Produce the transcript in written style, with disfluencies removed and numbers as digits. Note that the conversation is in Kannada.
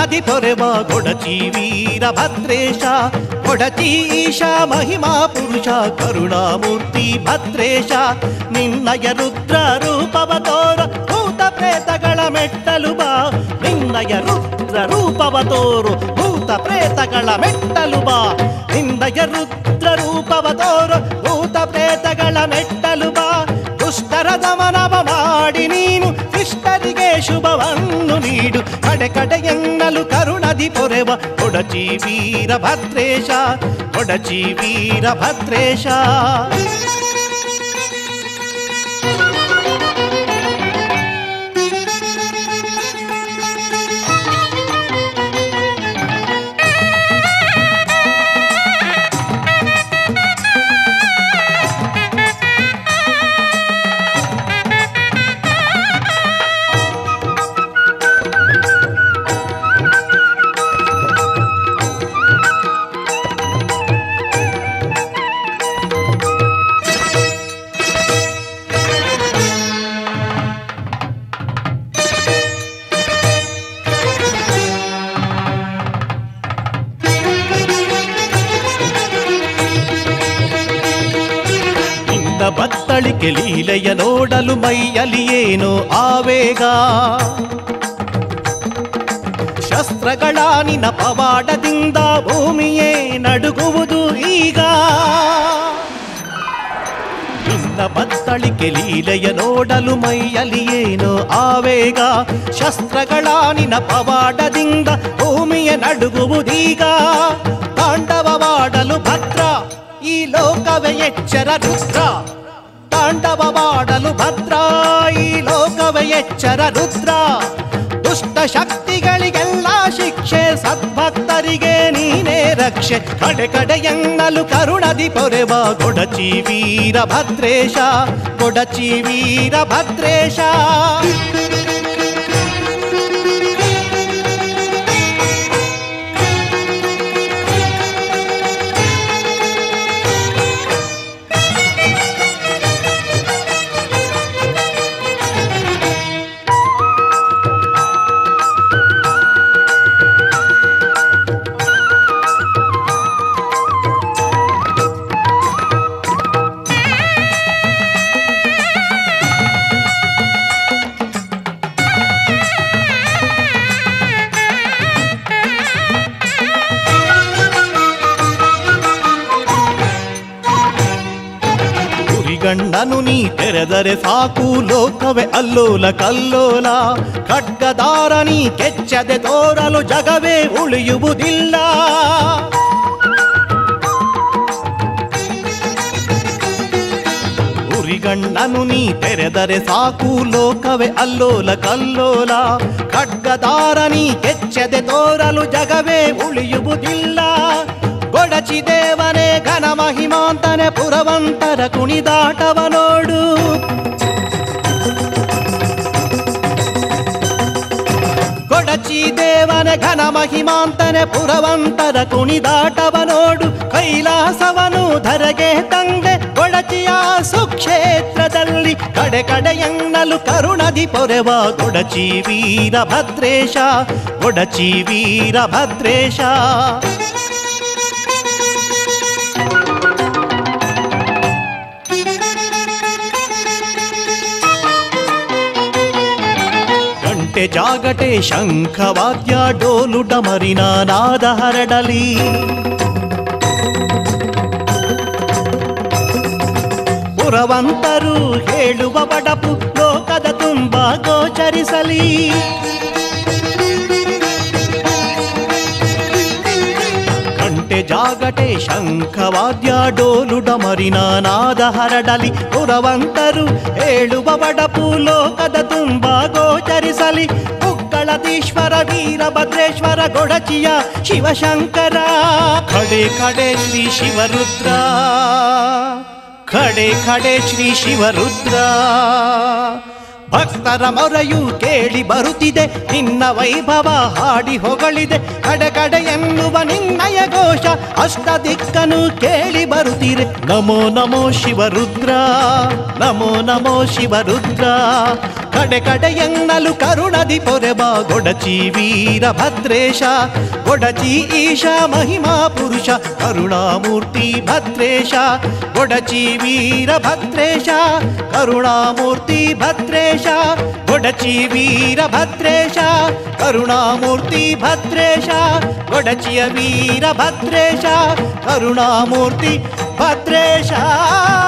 ಕರುಣದಿ ಪೊರೆವ ಗೊಡಚಿ ವೀರಭದ್ರೇಶ ಗೊಡಚಿ ಈಶ ಮಹಿಮಾ ಪುರುಷ ಕರುಣಾಮೂರ್ತಿ ಭದ್ರೇಶ ನಿನ್ನಯ ರುದ್ರ ರೂಪವ ತೋರ ಭೂತ ಪ್ರೇತಗಳ ಮೆಟ್ಟಲು ಬಾ ನಿನ್ನಯ ರುದ್ರ ರೂಪವ ತೋರು ಭೂತ ಪ್ರೇತಗಳ ಮೆಟ್ಟಲು ಬಾ ನಿನ್ನಯ ರುದ್ರ ರೂಪವ ತೋರು ಭೂತ ಪ್ರೇತಗಳ ಮೆಟ್ಟಲು ಬಾ ದುಷ್ಟರ ದಮನವ ಮಾಡಿ ನೀನು ಶಿಷ್ಟರಿಗೆ ಶುಭವನ್ನು ನೀಡು ಕಡೆ ಕಡೆ ಎನ್ನಲು ಕರುಣದಿ ಪೊರೆವ ಗೊಡಚಿ ವೀರಭದ್ರೇಶ ಗೊಡಚಿ ವೀರಭದ್ರೇಶ ಬತ್ತಳಿಕೆ ಲೀಲೆಯ ನೋಡಲು ಮೈಯಲ್ಲಿ ಏನೋ ಆವೇಗ ಶಸ್ತ್ರಗಳ ನಿನ್ನ ಪವಾಡದಿಂದ ಭೂಮಿಯೇ ನಡುಗುವುದು ಈಗ ನಿನ್ನ ಬತ್ತಳಿಕೆ ಲೀಲೆಯ ನೋಡಲು ಮೈಯಲ್ಲಿ ಏನೋ ಆವೇಗ ಶಸ್ತ್ರಗಳ ನಿನ್ನ ಪವಾಡದಿಂದ ಭೂಮಿಯೇ ನಡುಗುವುದೀಗ ತಾಂಡವವಾಡಲು ಭದ್ರ ಈ ಲೋಕವೇ ಎಚ್ಚರ ರುದ್ರ ತಾಂಡವವಾಡಲು ಭದ್ರ ಈ ಲೋಕವೇ ಎಚ್ಚರ ರುದ್ರ ದುಷ್ಟ ಶಕ್ತಿಗಳಿಗೆಲ್ಲ ಶಿಕ್ಷೆ ಸದ್ಭಕ್ತರಿಗೆ ನೀನೇ ರಕ್ಷೆ ಕಡೆ ಕಡೆ ಎನ್ನಲು ಕರುಣದಿ ಪೊರೆವ ಗೊಡಚಿ ವೀರಭದ್ರೇಶ ಗೊಡಚಿ ವೀರಭದ್ರೇಶ ಗಣ್ಣನು ನೀ ತೆರೆದರೆ ಸಾಕು ಲೋಕವೇ ಅಲ್ಲೋಲ ಕಲ್ಲೋಲ ಖಡ್ಗದಾರ ನೀ ಕೆಚ್ಚದೆ ತೋರಲು ಜಗವೇ ಉಳಿಯುವುದಿಲ್ಲ ಉರಿಗಣ್ಣನು ನೀ ತೆರೆದರೆ ಸಾಕು ಲೋಕವೇ ಅಲ್ಲೋಲ ಕಲ್ಲೋಲ ಖಡ್ಗದಾರ ನೀ ಕೆಚ್ಚದೆ ತೋರಲು ಜಗವೇ ಉಳಿಯುವುದಿಲ್ಲ ಗೊಡಚಿ ದೇವನೇ ಘನ ಮಹಿಮಾಂತನೆ ಪುರವಂತರ ಕುಣಿದಾಟವ ನೋಡು ಗೊಡಚಿ ದೇವನೇ ಘನ ಮಹಿಮಾಂತನೆ ಪುರವಂತರ ಕುಣಿದಾಟವ ನೋಡು ಕೈಲಾಸವನು ಧರೆಗೆ ತಂದೆ ಗೊಡಚಿಯ ಸುಕ್ಷೇತ್ರದಲ್ಲಿ ಕಡೆ ಕಡೆ ಎನ್ನಲು ಕರುಣದಿ ಪೊರೆವ ಗೊಡಚಿ ವೀರಭದ್ರೇಶ ಗೊಡಚಿ ವೀರಭದ್ರೇಶ ಜಾಗಟೆ ಶಂಖವಾದ್ಯ ಡೋಲು ಡಮರಿನ ನಾದ ಹರಡಲಿ ಪುರವಂತರು ಹೇಳುವ ಬಡಪು ಲೋಕದ ತುಂಬ ಗೋಚರಿಸಲಿ ಗಂಟೆ ಜಾಗಟೆ ಶಂಖವಾದ್ಯ ಡೋಲು ಡಮರಿನ ನಾದ ಹರಡಲಿ ಪುರವಂತರು ಹೇಳುವ ಬಡಪು ಲೋಕದ ತುಂಬ ಗೋಚರಿಸಲಿ ಉಕ್ಕಳದೀಶ್ವರ ವೀರಭದ್ರೇಶ್ವರ ಗೊಡಚಿಯ ಶಿವಶಂಕರ ಖಡೆ ಖಡೆ ಶ್ರೀ ಶಿವರುದ್ರ ಖಡೆ ಖಡೆ ಶ್ರೀ ಶಿವರುದ್ರ ಭಕ್ತರ ಮೊರೆಯು ಕೇಳಿ ಬರುತ್ತಿದೆ, ನಿನ್ನ ವೈಭವ ಹಾಡಿ ಹೊಗಳಿದೆ. ಕಡೆ ಕಡೆ ಎನ್ನುವ ನಿನ್ನಯ ಘೋಷ ಅಷ್ಟ ದಿಕ್ಕನು ಕೇಳಿ ಬರುತ್ತಿರೆ. ನಮೋ ನಮೋ ಶಿವರುದ್ರ, ನಮೋ ನಮೋ ಶಿವರುದ್ರ. ಕಡೆ ಕಡೆ ಎನ್ನಲು ಕರುಣದಿ ಪೊರೆಬ ಗೊಡಚಿ ವೀರಭದ್ರೇಶ. ಗೊಡಚಿ ಈಶ ಮಹಿಮಾ ಪುರುಷ ಕರುಣಾಮೂರ್ತಿ ಭದ್ರೇಶ. ಗೊಡಚಿ ವೀರಭದ್ರೇಶ ಕರುಣಾಮೂರ್ತಿ ಭದ್ರೇಶ. ಗೊಡಚಿ ವೀರಭದ್ರೇಶ ಕರುಣಾಮೂರ್ತಿ ಭದ್ರೇಶ. ಗೊಡಚಿಯ ವೀರಭದ್ರೇಶ ಕರುಣಾಮೂರ್ತಿ ಭದ್ರೇಶ.